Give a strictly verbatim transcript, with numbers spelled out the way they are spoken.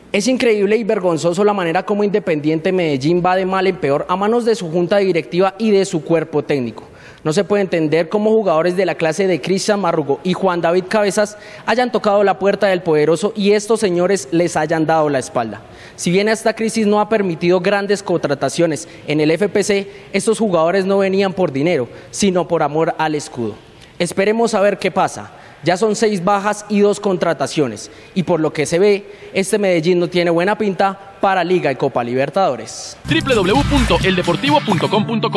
Es increíble y vergonzoso la manera como Independiente Medellín va de mal en peor a manos de su junta directiva y de su cuerpo técnico. No se puede entender cómo jugadores de la clase de Cristian Marrugo y Juan David Cabezas hayan tocado la puerta del poderoso y estos señores les hayan dado la espalda. Si bien esta crisis no ha permitido grandes contrataciones en el F P C, estos jugadores no venían por dinero, sino por amor al escudo. Esperemos a ver qué pasa. Ya son seis bajas y dos contrataciones, y por lo que se ve, este Medellín no tiene buena pinta para Liga y Copa Libertadores. doble u doble u doble u punto el deportivo punto com punto co